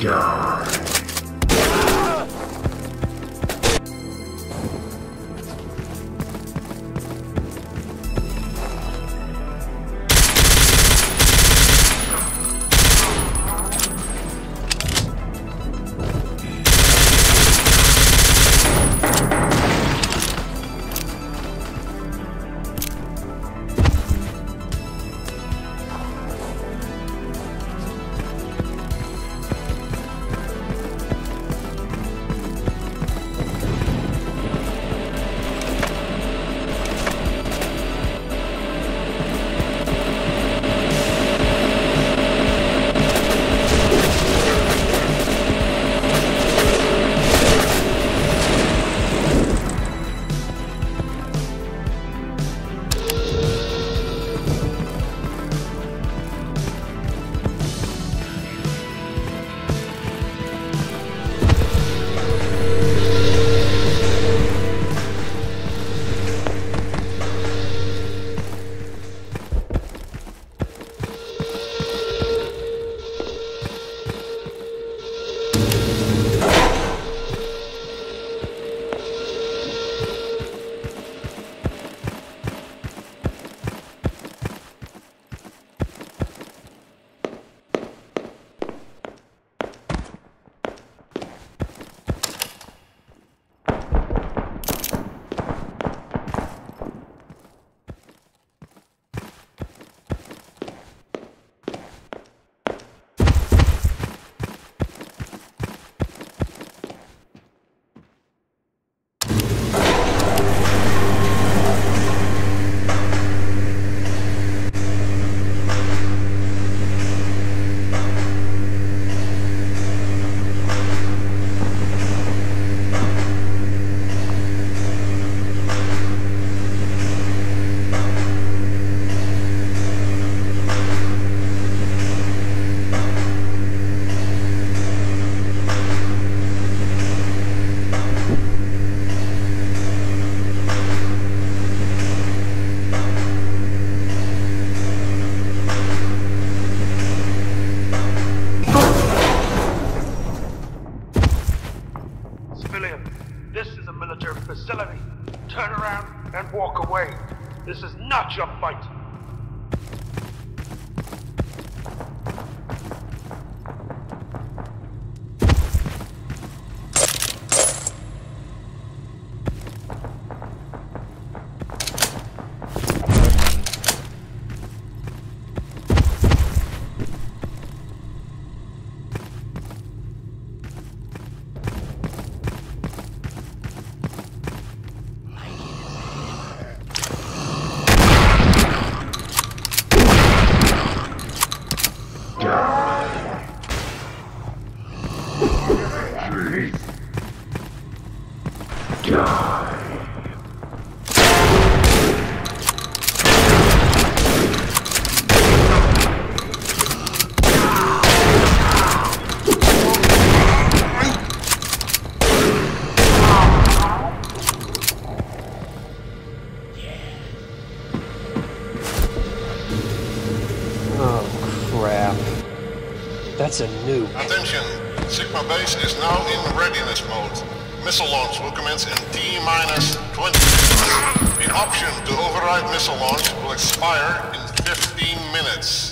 facility. Turn around and walk away. This is not your fight. That's a nuke. Attention! Sigma base is now in readiness mode. Missile launch will commence in T-minus 20 minutes. The option to override missile launch will expire in 15 minutes.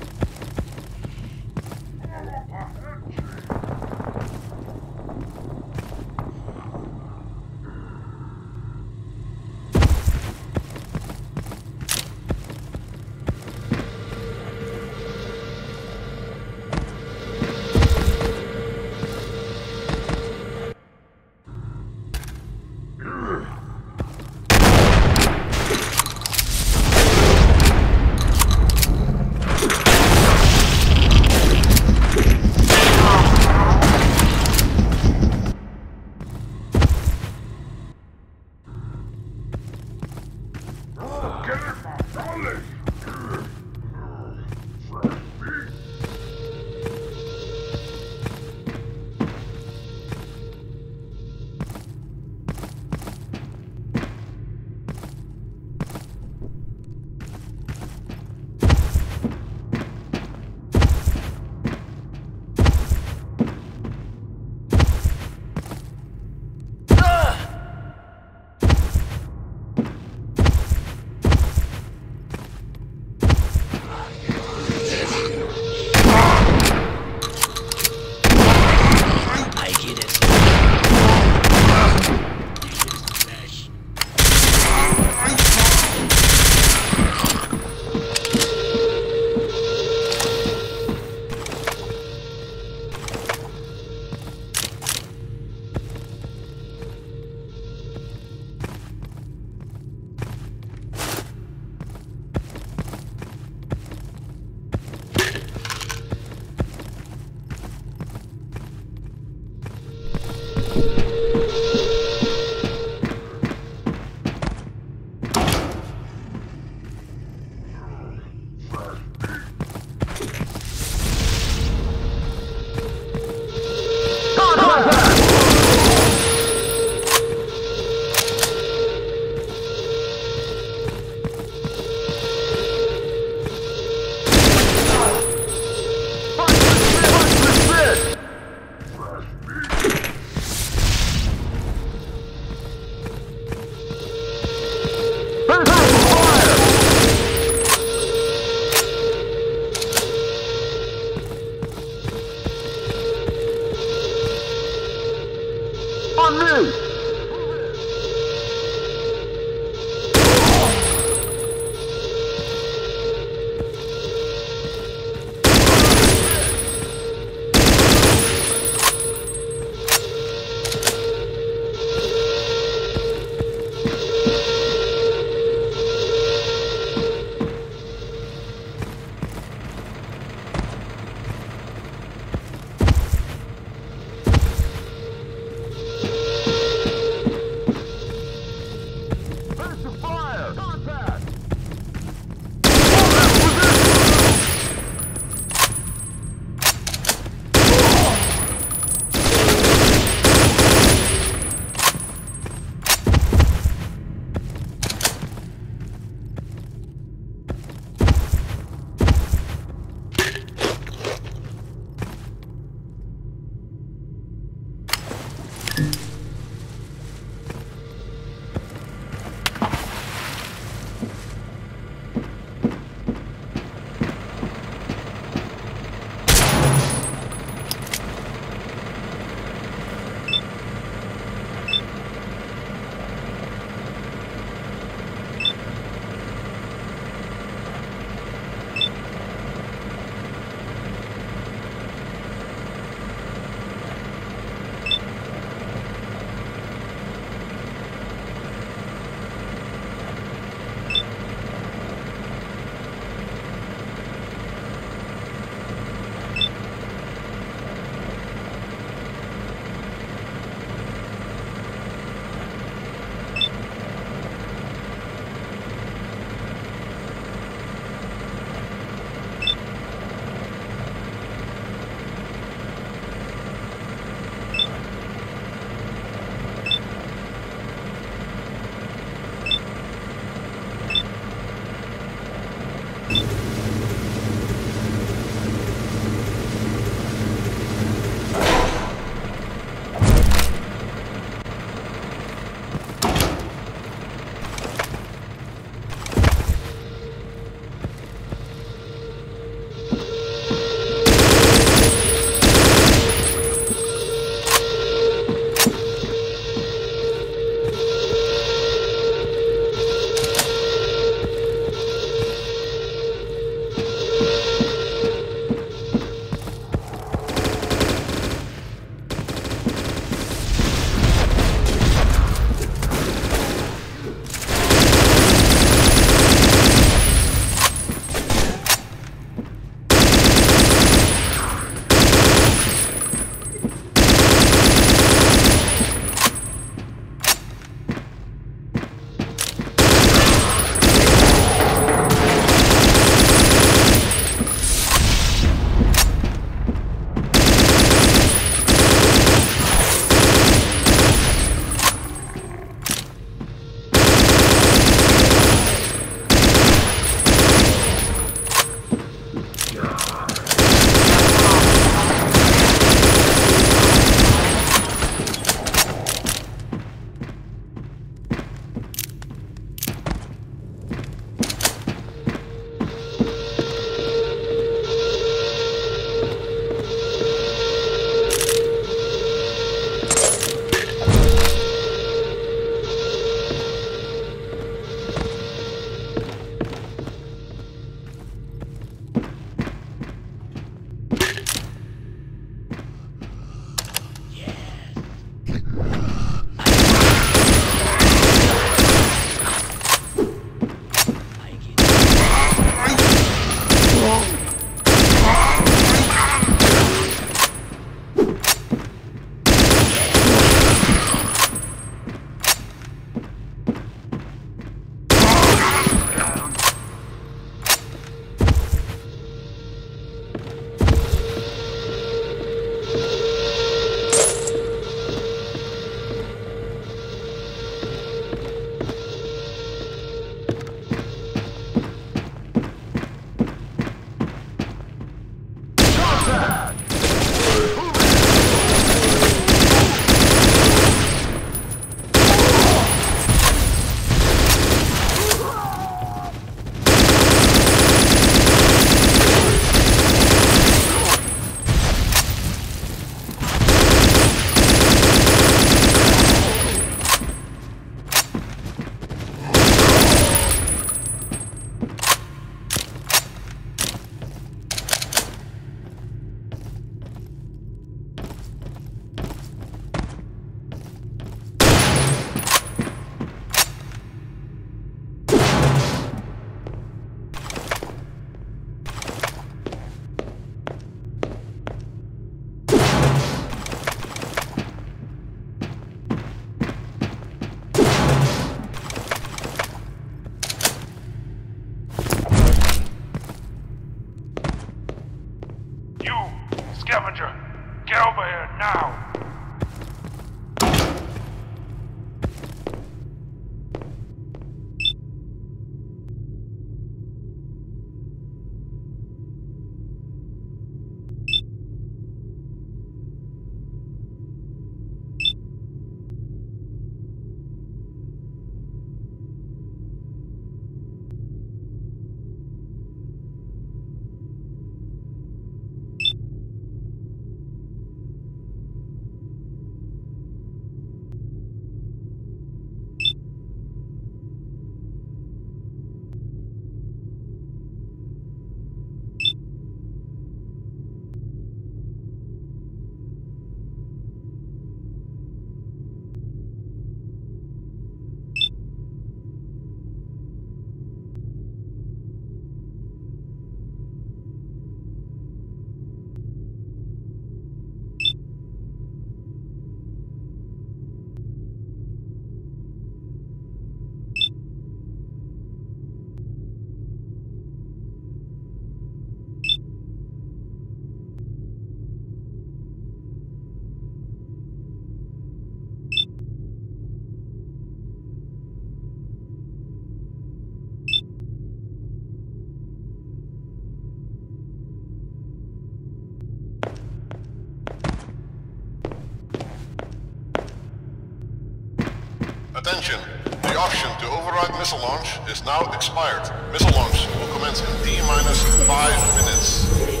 Attention, the option to override missile launch is now expired. Missile launch will commence in T-minus 5 minutes.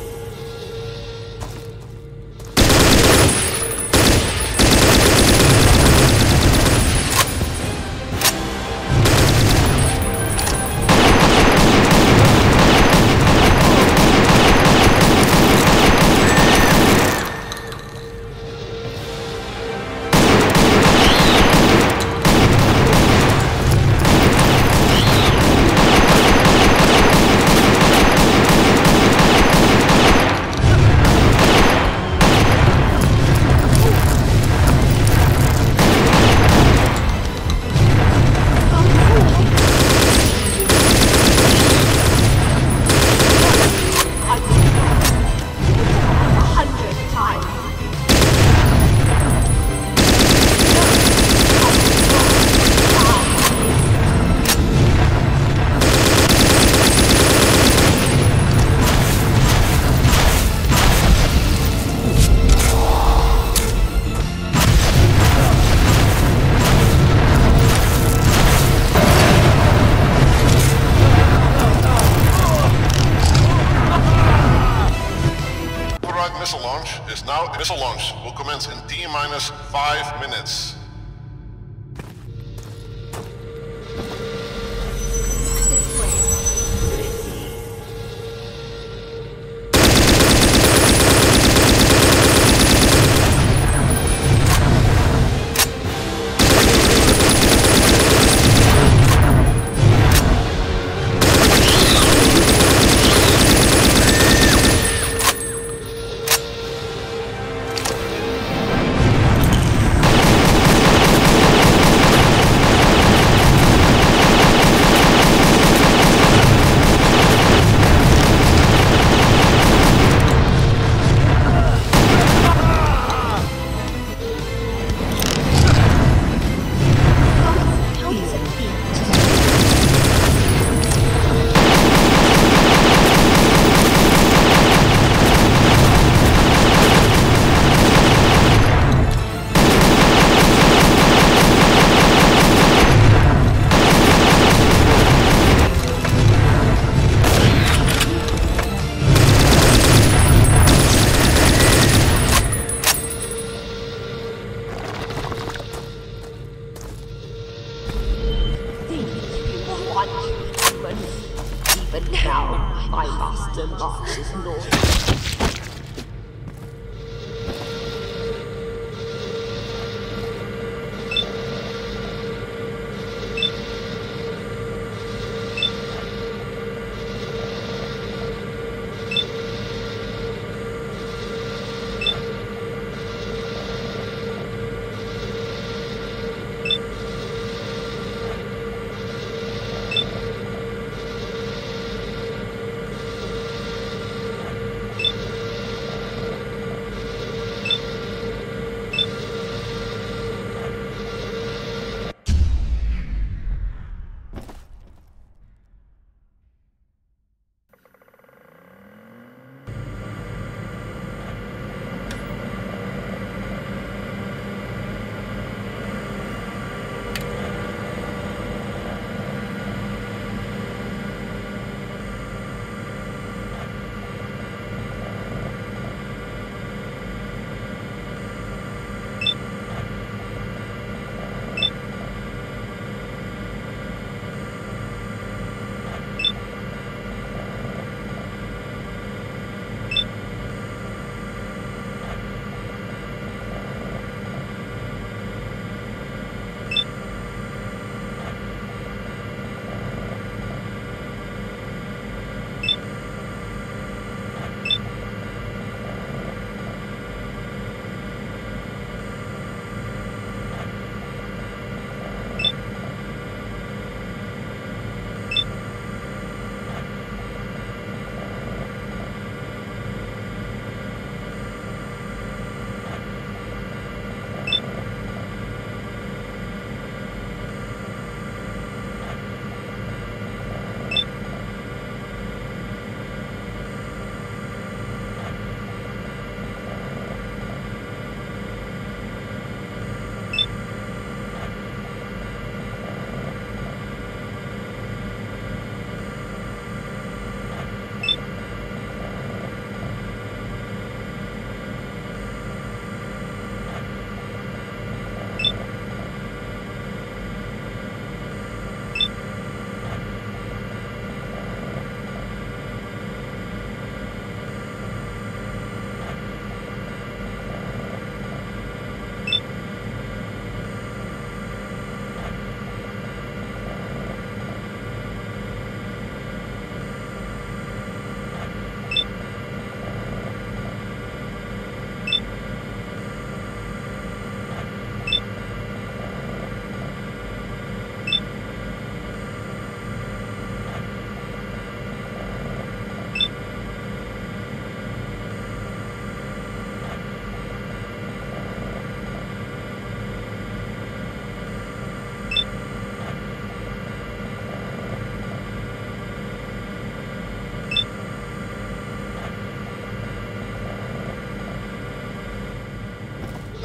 Missile launch will commence in T-minus 5 minutes. But now my master marches north.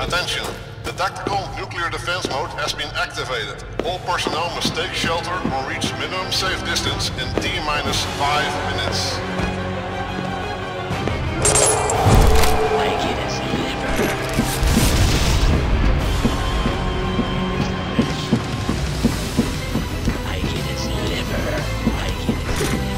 Attention! The tactical nuclear defense mode has been activated. All personnel must take shelter or reach minimum safe distance in T-minus 5 minutes. Like it as liver. Like it as liver. Like it as liver.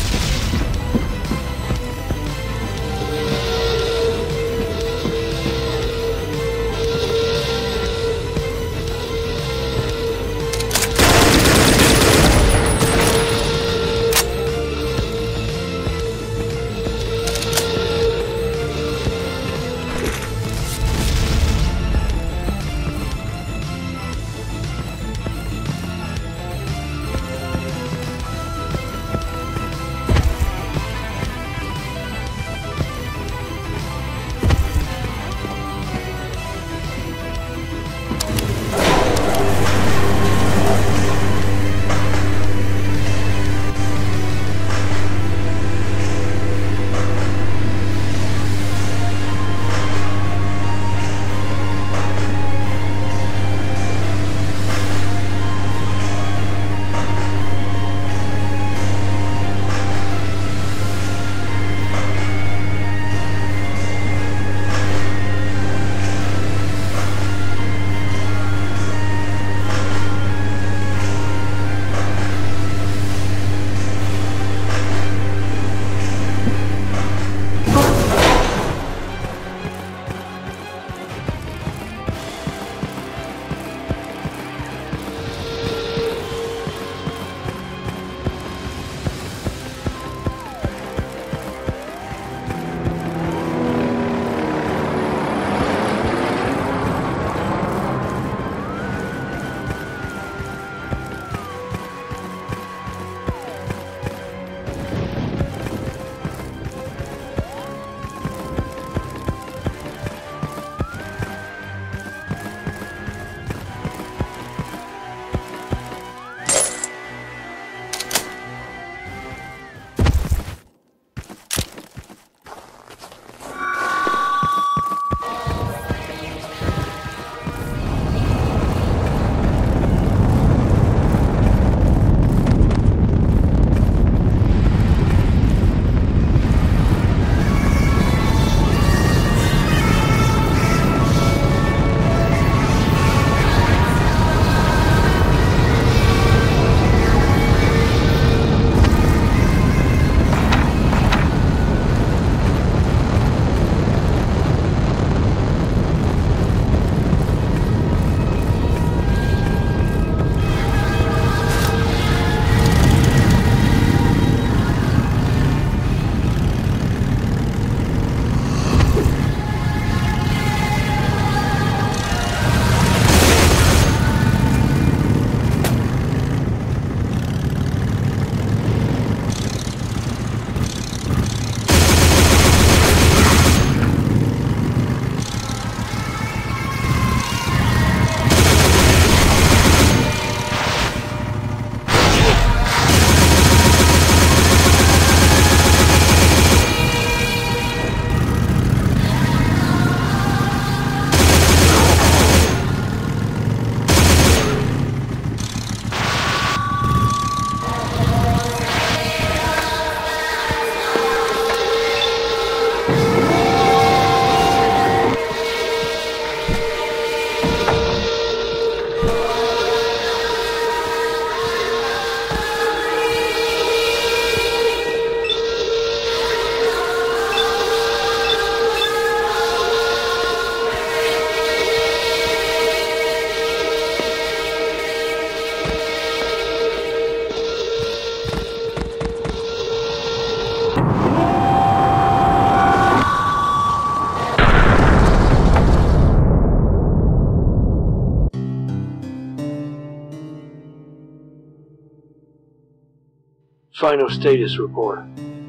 Final status report.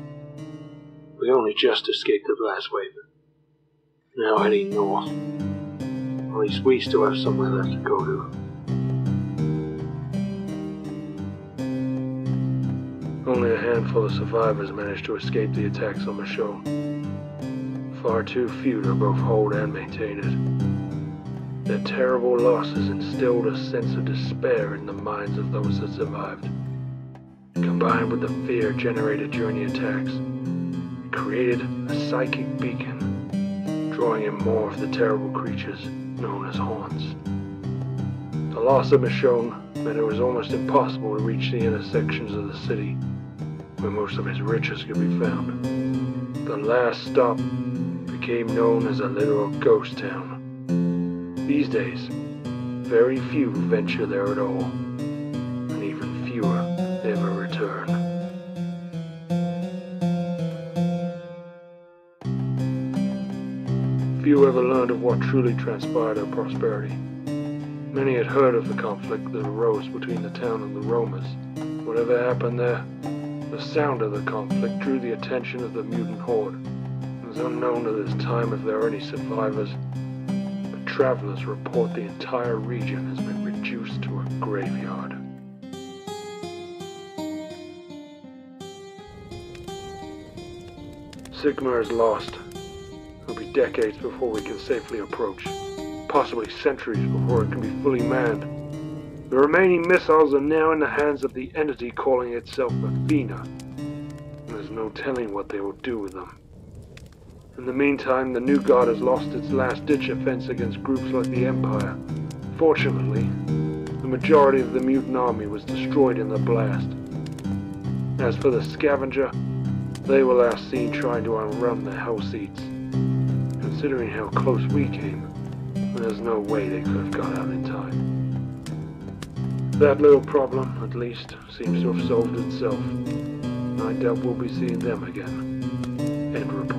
We only just escaped the blast wave. Now heading north. At least we still have somewhere left to go to. Only a handful of survivors managed to escape the attacks on the show. Far too few to both hold and maintain it. Their terrible losses instilled a sense of despair in the minds of those that survived. Combined with the fear generated during the attacks, it created a psychic beacon, drawing in more of the terrible creatures known as haunts. The loss of Michonne meant it was almost impossible to reach the inner sections of the city, where most of its riches could be found. The last stop became known as a literal ghost town. These days, very few venture there at all, and even fewer ever return. Few ever learned of what truly transpired at Prosperity. Many had heard of the conflict that arose between the town and the roamers. Whatever happened there, the sound of the conflict drew the attention of the mutant horde. It was unknown at this time if there were any survivors, but travelers report the entire region has been reduced to a graveyard. Sigma is lost. It'll be decades before we can safely approach. Possibly centuries before it can be fully manned. The remaining missiles are now in the hands of the entity calling itself Athena. There's no telling what they will do with them. In the meantime, the new god has lost its last-ditch offense against groups like the Empire. Fortunately, the majority of the mutant army was destroyed in the blast. As for the scavenger, they were last seen trying to outrun the Hell Seeds. Considering how close we came, there's no way they could have got out in time. That little problem, at least, seems to have solved itself. I doubt we'll be seeing them again. End report.